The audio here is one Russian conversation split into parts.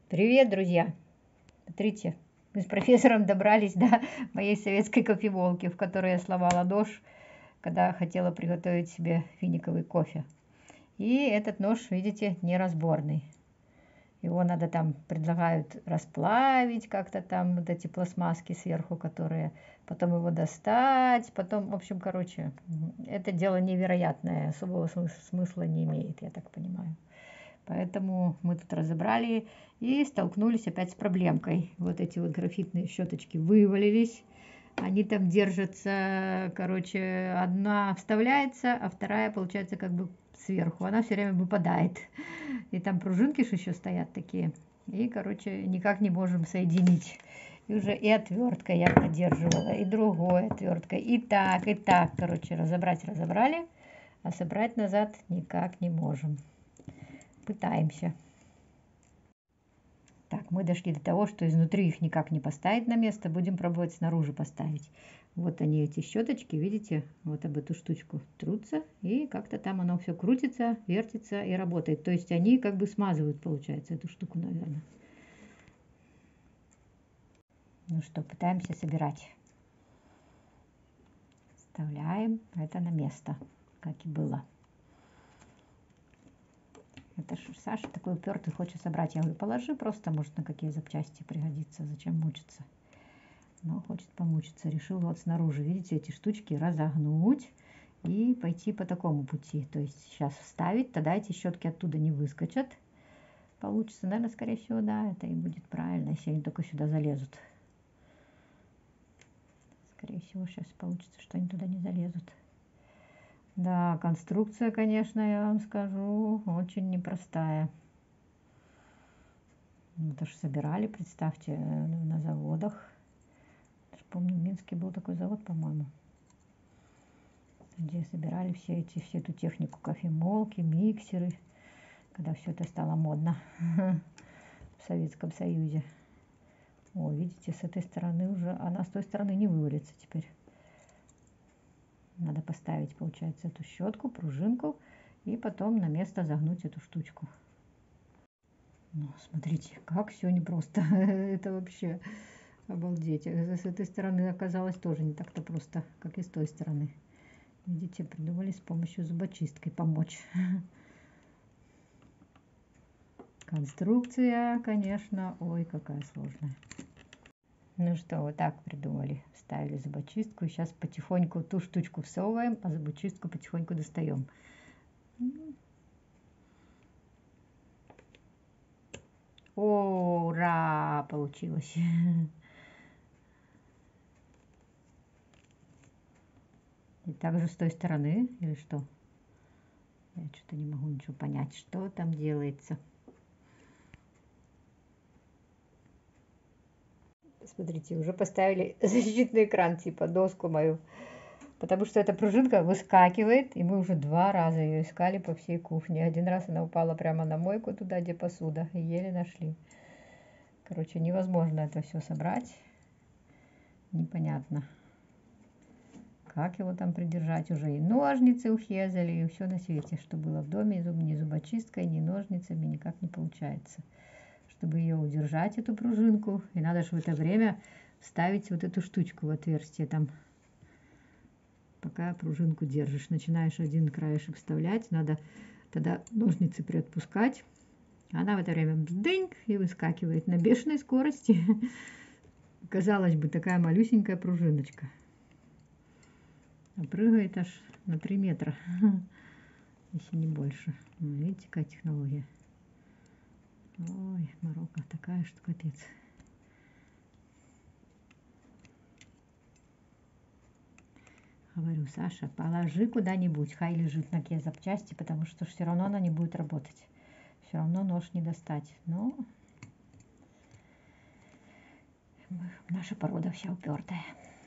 Привет, друзья! Смотрите, мы с профессором добрались до моей советской кофеволки, в которой я сломала нож, когда хотела приготовить себе финиковый кофе. И этот нож, видите, неразборный. Его надо там, предлагают расплавить как-то там, вот эти пластмасски сверху, которые, потом его достать, потом, в общем, короче, это дело невероятное, особого смысла не имеет, я так понимаю. Поэтому мы тут разобрали и столкнулись опять с проблемкой. Вот эти вот графитные щеточки вывалились. Они там держатся, короче, одна вставляется, а вторая, получается, как бы сверху. Она все время выпадает. И там пружинки же еще стоят такие. И, короче, никак не можем соединить. И уже и отверткой я поддерживала, и другой отверткой. И так, короче, разобрали, а собрать назад никак не можем. Пытаемся. Так, мы дошли до того, что изнутри их никак не поставить на место. Будем пробовать снаружи поставить. Вот они, эти щеточки, видите, вот об эту штучку трутся. И как-то там оно все крутится, вертится и работает. То есть они как бы смазывают, получается, эту штуку, наверное. Ну что, пытаемся собирать. Вставляем это на место, как и было. Это ж Саша такой упертый, хочет собрать. Я говорю, положи просто, может, на какие запчасти пригодится. Зачем мучиться? Но хочет помучиться. Решил вот снаружи, видите, эти штучки разогнуть и пойти по такому пути. То есть сейчас вставить, тогда эти щетки оттуда не выскочат. Получится, наверное, скорее всего, да, это и будет правильно, если они только сюда залезут. Скорее всего, сейчас получится, что они туда не залезут. Да, конструкция, конечно, я вам скажу, очень непростая. Это же собирали, представьте, на заводах. Я помню, в Минске был такой завод, по-моему, где собирали всю эту технику, кофемолки, миксеры, когда все это стало модно в Советском Союзе. О, видите, с этой стороны уже, она с той стороны не вывалится теперь. Надо поставить, получается, эту щетку, пружинку, и потом на место загнуть эту штучку. Ну, смотрите, как все непросто. Это вообще обалдеть. С этой стороны оказалось тоже не так-то просто, как и с той стороны. Видите, придумали с помощью зубочисткой помочь. Конструкция, конечно, ой, какая сложная. Ну что, вот так придумали. Вставили зубочистку. Сейчас потихоньку ту штучку всовываем, а зубочистку потихоньку достаем. О, ура! Получилось. И также с той стороны, или что? Я что-то не могу ничего понять, что там делается. Смотрите, уже поставили защитный экран, типа доску мою. Потому что эта пружинка выскакивает, и мы уже 2 раза ее искали по всей кухне. Один раз она упала прямо на мойку, туда, где посуда, и еле нашли. Короче, невозможно это все собрать. Непонятно, как его там придержать. Уже и ножницы ухезали, и все на свете, что было в доме, ни зубочисткой, ни ножницами никак не получается. Чтобы ее удержать, эту пружинку, и надо же в это время вставить вот эту штучку в отверстие там. Пока пружинку держишь, начинаешь один краешек вставлять, надо тогда ножницы приотпускать. Она в это время бздынь и выскакивает на бешеной скорости. Казалось бы, такая малюсенькая пружиночка. А прыгает аж на 3 метра, если не больше. Видите, какая технология. Ой, морока такая, что капец. Говорю, Саша, положи куда-нибудь, хай лежит на те запчасти, потому что все равно она не будет работать. Все равно нож не достать. Но наша порода вся упертая.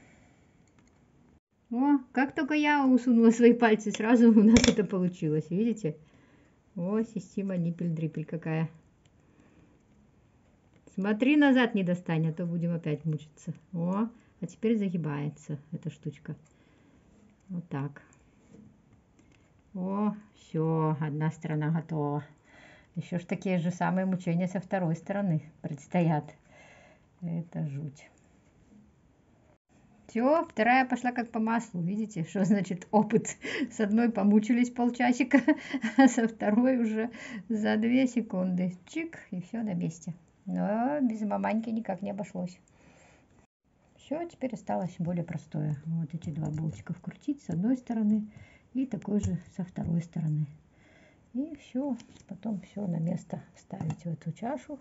О, как только я усунула свои пальцы, сразу у нас это получилось, видите? О, система ниппель-дриппель какая. Смотри, назад не достань, а то будем опять мучиться. О, а теперь загибается эта штучка. Вот так. О, все, одна сторона готова. Еще ж такие же самые мучения со второй стороны предстоят. Это жуть. Все, вторая пошла как по маслу. Видите, что значит опыт? С одной помучились полчасика, а со второй уже за 2 секунды. Чик, и все на месте. Но без маманьки никак не обошлось. Все, теперь осталось более простое. Вот эти 2 болтика вкрутить с одной стороны и такой же со второй стороны. И все, потом все на место вставить в эту чашу.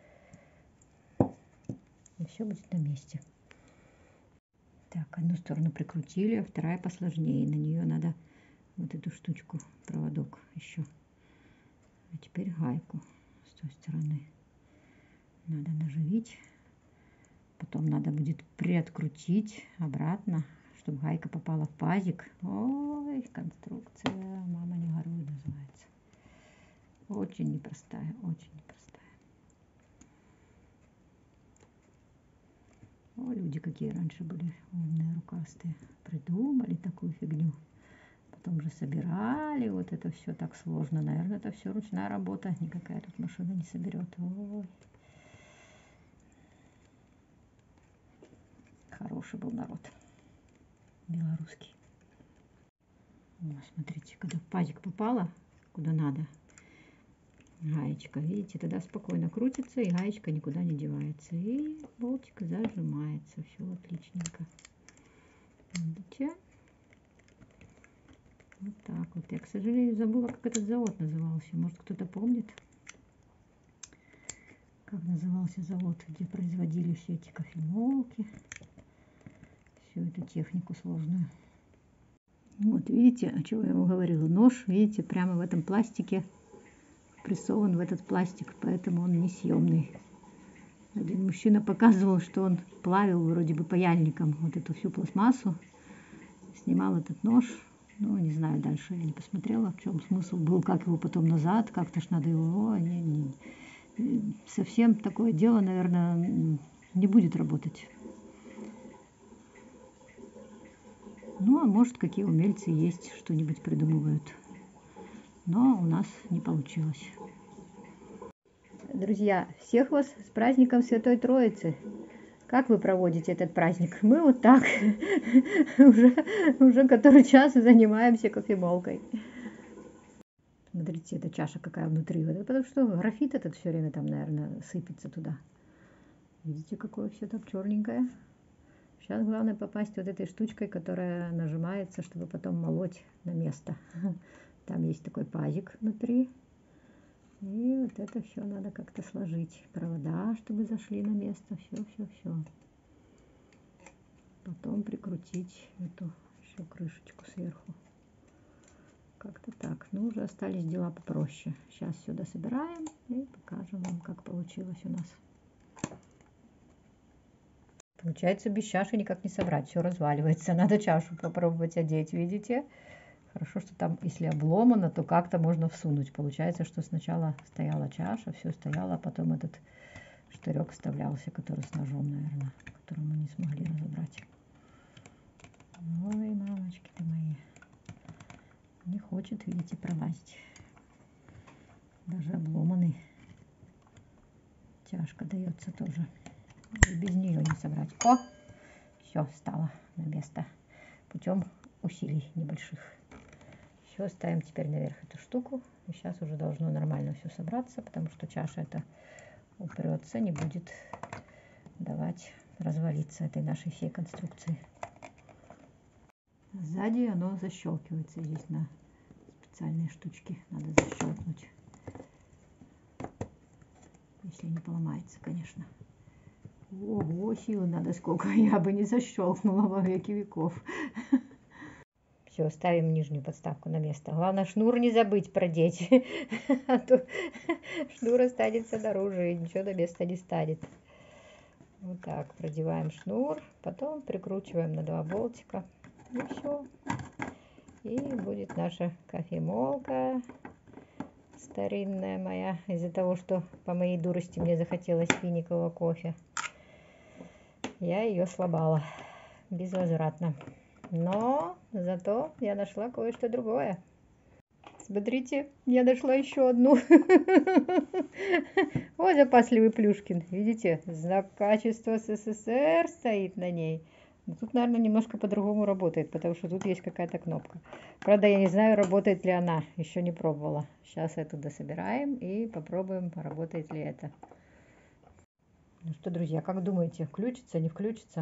И все будет на месте. Так, одну сторону прикрутили, а вторая посложнее. На нее надо вот эту штучку, проводок еще. А теперь гайку с той стороны. Надо наживить. Потом надо будет приоткрутить обратно, чтобы гайка попала в пазик. Ой, конструкция, мама не горюй называется. Очень непростая, очень непростая. О, люди какие раньше были умные, рукастые. Придумали такую фигню. Потом же собирали. Вот это все так сложно. Наверное, это все ручная работа. Никакая тут машина не соберет. Ой. Хороший был народ. Белорусский. О, смотрите, когда в пазик попала, куда надо, гаечка, видите, тогда спокойно крутится, и гаечка никуда не девается. И болтик зажимается. Все отличненько. Видите? Вот так вот. Я, к сожалению, забыла, как этот завод назывался. Может, кто-то помнит? Как назывался завод, где производили все эти кофемолки. Всю эту технику сложную. Вот, видите, о чем я ему говорила. Нож, видите, прямо в этом пластике прессован в этот пластик, поэтому он несъемный. Один мужчина показывал, что он плавил вроде бы паяльником вот эту всю пластмассу, снимал этот нож. Ну, не знаю, дальше я не посмотрела, в чем смысл был, как его потом назад, как-то ж надо его... Совсем такое дело, наверное, не будет работать. Ну, а может, какие умельцы есть, что-нибудь придумывают. Но у нас не получилось. Друзья, всех вас с праздником Святой Троицы. Как вы проводите этот праздник? Мы вот так уже который час занимаемся кофемолкой. Смотрите, эта чаша какая внутри. Это потому что графит этот все время там, наверное, сыпется туда. Видите, какое все так черненькое. Сейчас главное попасть вот этой штучкой, которая нажимается, чтобы потом молоть на место. Там есть такой пазик внутри. И вот это все надо как-то сложить. Провода, чтобы зашли на место. Все. Потом прикрутить эту еще крышечку сверху. Как-то так. Ну, уже остались дела попроще. Сейчас все дособираем и покажем вам, как получилось у нас. Получается, без чаши никак не собрать. Все разваливается. Надо чашу попробовать одеть, видите? Хорошо, что там, если обломано, то как-то можно всунуть. Получается, что сначала стояла чаша, все стояло, а потом этот штырек вставлялся, который с ножом, наверное, который мы не смогли разобрать. Ой, мамочки ты мои. Не хочет, видите, пролазить. Даже обломанный. Тяжко дается тоже. И без нее не собрать. О! Все стало на место. Путем усилий небольших. Все, ставим теперь наверх эту штуку. И сейчас уже должно нормально все собраться, потому что чаша это упрется, не будет давать развалиться этой нашей всей конструкции. Сзади оно защелкивается. Здесь на специальные штучки надо защелкнуть. Если не поломается, конечно. Ого, силы надо сколько. Я бы не защелкнула во веки веков. Все, ставим нижнюю подставку на место. Главное, шнур не забыть продеть. А то шнур останется наружу и ничего на место не станет. Вот так, продеваем шнур. Потом прикручиваем на 2 болтика. И все. И будет наша кофемолка. Старинная моя. Из-за того, что по моей дурости мне захотелось финикового кофе. Я ее сломала. Безвозвратно. Но зато я нашла кое-что другое. Смотрите, я нашла еще одну. Ой, запасливый Плюшкин. Видите, знак качества СССР стоит на ней. Но тут, наверное, немножко по-другому работает, потому что тут есть какая-то кнопка. Правда, я не знаю, работает ли она. Еще не пробовала. Сейчас эту дособираем и попробуем, работает ли это. Ну что, друзья, как думаете, включится, не включится?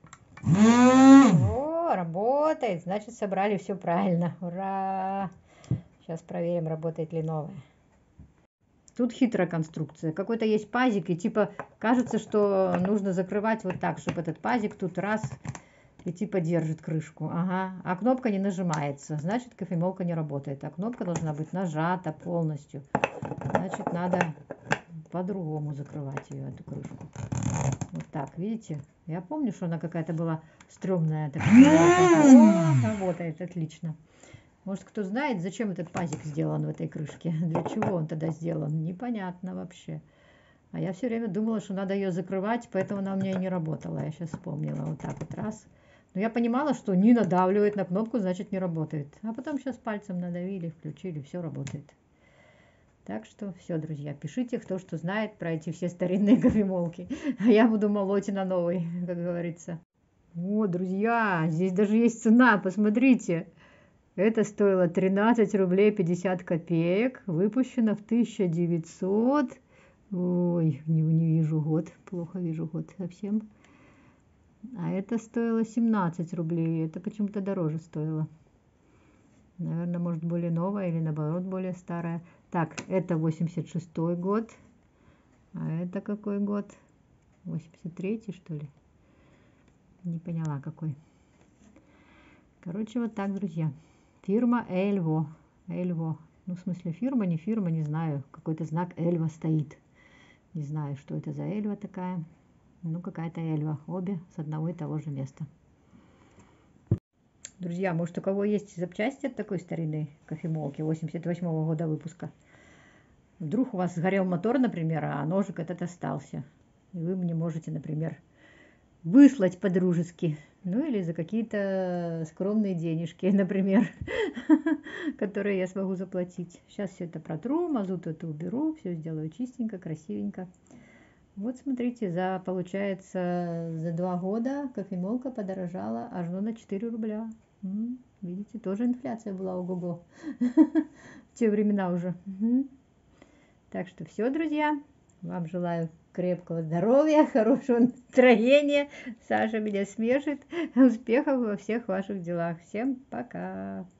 О, работает. Значит, собрали все правильно. Ура! Сейчас проверим, работает ли новая. Тут хитрая конструкция. Какой-то есть пазик, и типа кажется, что нужно закрывать вот так, чтобы этот пазик тут раз и типа держит крышку. Ага. А кнопка не нажимается. Значит, кофемолка не работает. А кнопка должна быть нажата полностью. Значит, надо по-другому закрывать ее, эту крышку. Вот так, видите? Я помню, что она какая-то была стрёмная. О, работает, отлично. Может, кто знает, зачем этот пазик сделан в этой крышке? Для чего он тогда сделан? Непонятно вообще. А я все время думала, что надо ее закрывать, поэтому она у меня и не работала. Я сейчас вспомнила. Вот так вот раз. Но я понимала, что не надавливает на кнопку, значит не работает. А потом сейчас пальцем надавили, включили, все работает. Так что все, друзья, пишите, кто что знает про эти все старинные кофемолки. А я буду молоть на новый, как говорится. О, друзья, здесь даже есть цена, посмотрите. Это стоило 13 рублей 50 копеек. Выпущено в 1900. Ой, не вижу год. Плохо вижу год совсем. А это стоило 17 рублей. Это почему-то дороже стоило. Наверное, может, более новая или наоборот более старая. Так, это 86-й год. А это какой год? 83-й, что ли? Не поняла, какой. Короче, вот так, друзья. Фирма Эльво. Эльво. Ну, в смысле, фирма, не знаю. Какой-то знак Эльва стоит. Не знаю, что это за Эльва такая. Ну, какая-то Эльва. Обе с одного и того же места. Друзья, может, у кого есть запчасти от такой старинной кофемолки 88-го года выпуска? Вдруг у вас сгорел мотор, например, а ножик этот остался. И вы мне можете, например, выслать по-дружески. Ну или за какие-то скромные денежки, например, которые я смогу заплатить. Сейчас все это протру, мазут это уберу, все сделаю чистенько, красивенько. Вот смотрите, получается, за 2 года кофемолка подорожала аж на 4 рубля. Видите, тоже инфляция была, ого-го. В те времена уже. Так что все, друзья. Вам желаю крепкого здоровья, хорошего настроения. Саша меня смешит. Успехов во всех ваших делах. Всем пока.